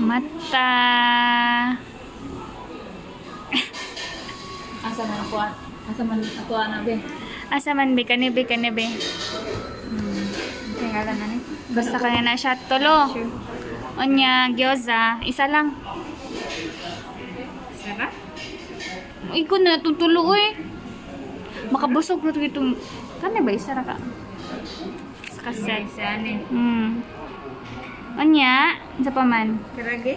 Mata. Asa man ako ana be. Asa man be kanibe. Tingala na ni. Basta kaya na siya tulo. Onya gyoza, isa lang. Sarap? Iko na tutulo eh. Makabusog na ito. Kani ba isa ra ka? Kasi Saan Onya, sa paman. Karage?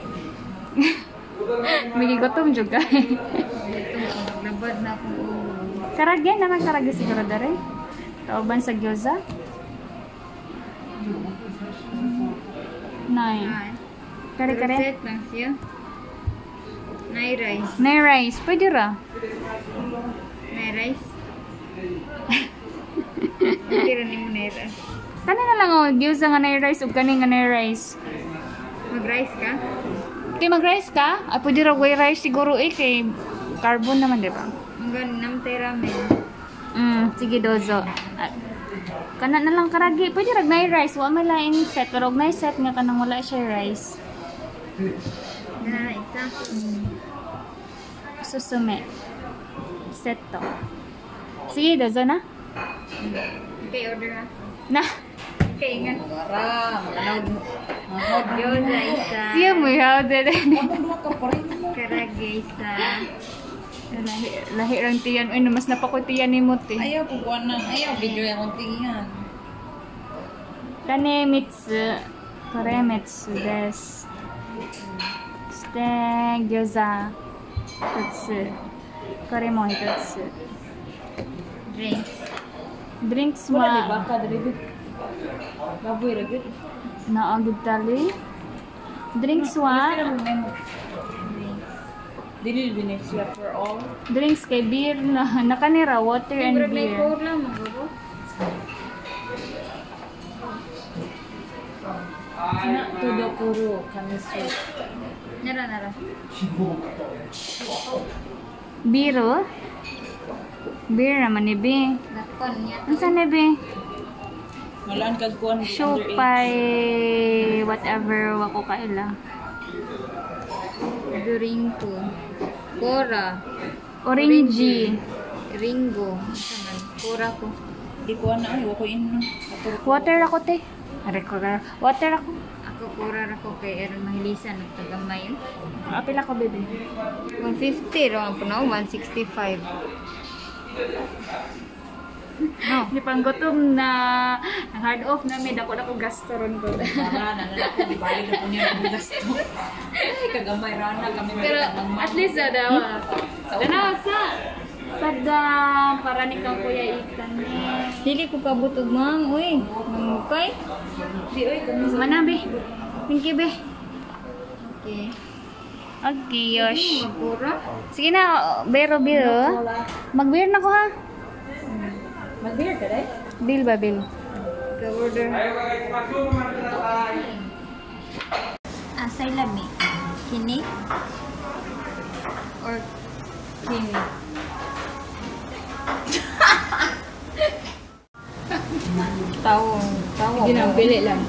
May gutom juga. Naglabad na ako. Karage naman karage siguro dere. Tauban sa gyoza. Nay. Kare-kare. Set lang siya. Nay rice. Nay rice, pwede ra. Nay rice. Kira ni mo nay rice. Kani na lang oh, gyoza nga nay rice ug kani nga nay rice. Mag-rice ka? Kay mag-rice ka? Ay pwede ra way rice siguro eh kay carbon naman di ba? Ang ganam tay ramen. Sige dozo. Kana na lang karagi, pwede ra nay rice, wa may lain set pero og nay set nga kanang wala siya rice. Na isa. Susume. Set to. Sige dozo na. Okay, order ha. Na. Okay, ingat. Gyoza isa. Siya mo yaw dere. Karage isa. Lahi rang tiyan, uy mas napakutiyan ni mo ti. Ayaw po buwan na. Ayaw video yung tingin. Kanemitsu. Koremitsu desu. Shite gyoza. Tatsu. Kore mo hitatsu. Drinks. Drinks Wala di wa baka dari baboy ra gud. naagid tali. Drinks wa Dili Venetia for all. drinks kay beer na nakanira water and beer. lang magabo. Na todo kuro kami so. Nara. Biro. Beer naman ni be. Lakon niya. Unsa ni be? Malaan kag kuan Shopay whatever wako kaila. Durinko. Kora. Orange. Ringo. Saman. Kora ko. Di ko na ay wako in. Water ako te. Water ako. Ako kora ra ko kay eron mahilisan og tagamay. Apil ako bebe. 150 ra ang puno 165. No. Di pang gutom na hard off na may dako gasto ron ko. Para na ako di bali na punya ang gasto. Ay kagamay ra na kami Pero at least daw. Dana sa tada para ni kang kuya ikan ni. Dili ko kabutog mang uy. Mangkay. Di oy kami Manabe. Thank you be. Okay. Okay, yosh. Magkura. Sige na, bero bill. Mag-beer na ko ha. Mag-beer ka dai? Bill ba bill? Ka-order. Asay lami. Kini? Or kini? Tawo. Ginambili lang.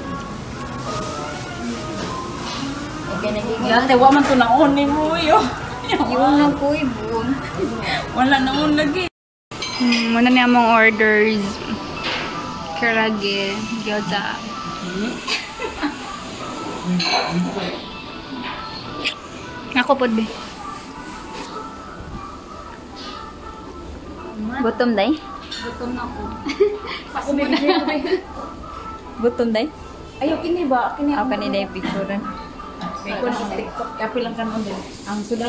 Dati wa man to naon ni mo yo. Yung na ko ibon. Wala naon lagi. Muna niya mong orders. Karage, gyoza. Ako po be. Gutom day? Gutom na ako. Ako muna. Gutom day? Ayaw, kini ba? Kini Ako kanina yung picture. May kuha sa TikTok. Kapi lang ka naman din. Ang sudat.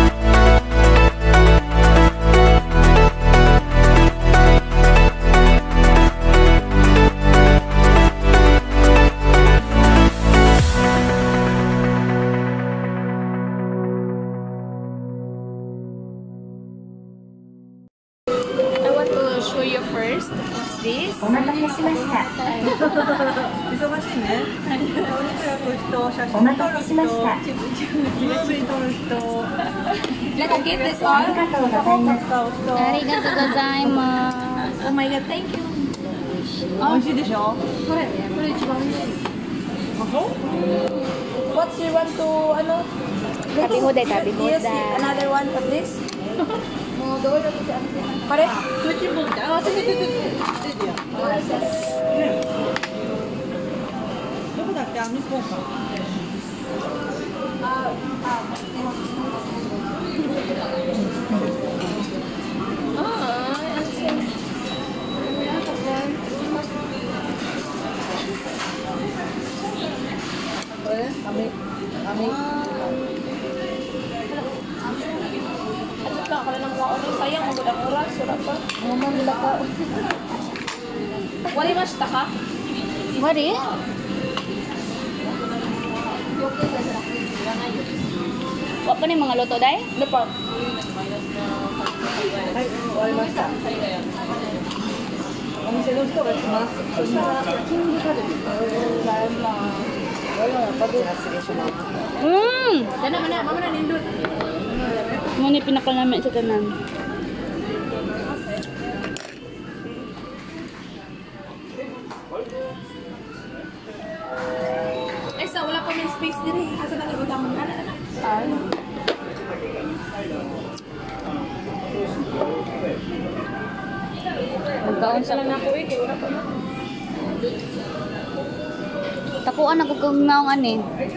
I want to show you first. What's this? お待たせしました。 忙しいね。 お待たせしました。 Let's get this あ all. りがとうございます。 Arigatou gozaimasu. Oh my god, thank you. 美味しいでしょ？ これ一番美味しい。 あ、そう？ what you want to, ano? Tabi huday, tabi Yes, huday. another one of this. Pare? Ah, sige. どこだっけ？日本か。 Sayang, magandang oras. Wala pa. Ngumang nila ka. Wali mashita ka? Wari? Wa pa ni mga luto day? Ano pa? はい、終わりました。お店の人が来ます。そしたら、キングカルビ。失礼します。 Dana, mana? Mama na nindot. Muna pinakalami sa tanan. Ay, sa wala pa may space din eh. Asa na nag-utamang ka na? Magkaon sa Lang ako eh. Kaya wala pa na. takuan ako kung naong ani.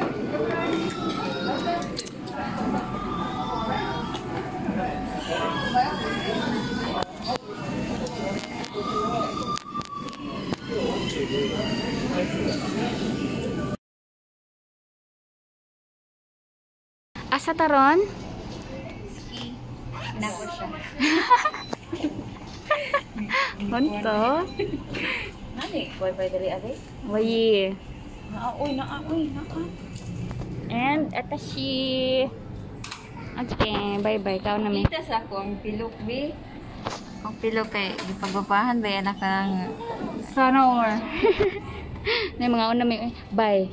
Asa taron? Nako siya. Honto? Nani? Wi-Fi dali ate? Wayi. Naaoy. And atashi. Okay, bye-bye. Kao na mi. Kita sa akong pilok bi. Kung pilok kay gipagbabahan ba anak ng Sana or. Na mga una mi. Bye.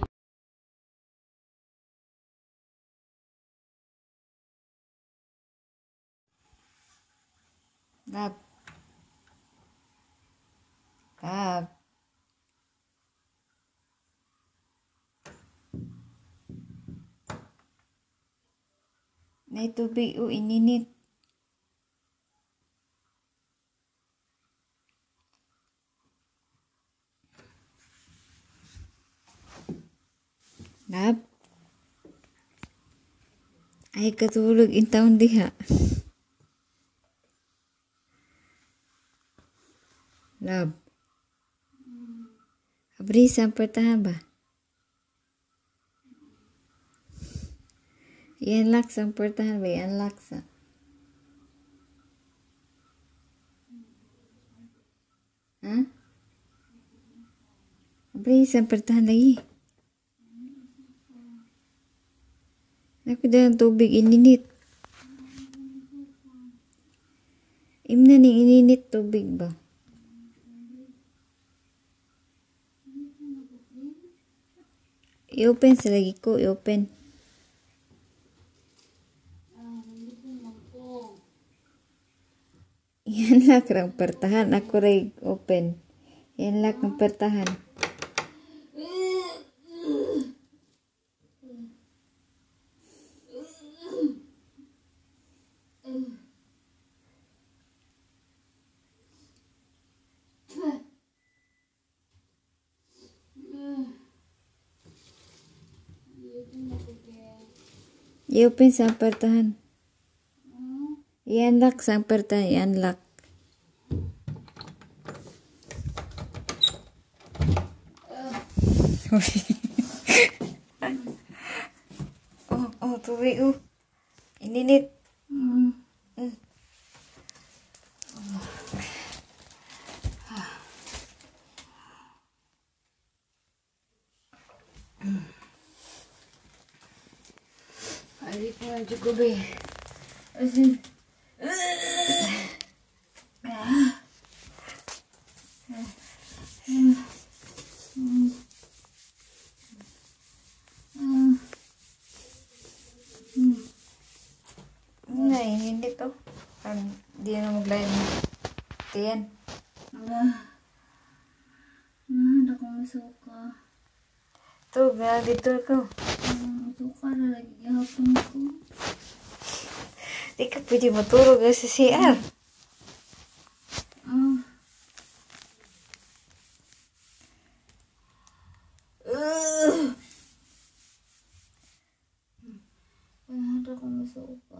Gab. Gab. May tubig o ininit. Gab. Ay katulog in taon diha. Love. Abri sa pertahan ba? I-unlock sa pertahan ba? I-unlock sa. Ha? Abri sa pertahan lagi. Ako dalang tubig ininit. Imna ning ininit tubig ba? I-open sa lagi ko, i-open. I-unlock ng pertahan. Ako rin open. I-unlock ng pertahan. I-open sa pertahan. I-unlock sa pertahan. I-unlock. Tubig oh. Ininit. Ari po ang cukup eh. Asin. Hindi to. Di na maglayan. Tiyan. Ada kong masuka. Tuh, dito ko. kalimutan ko. Di ka pwede matulog sa CR. Ada ko masuka.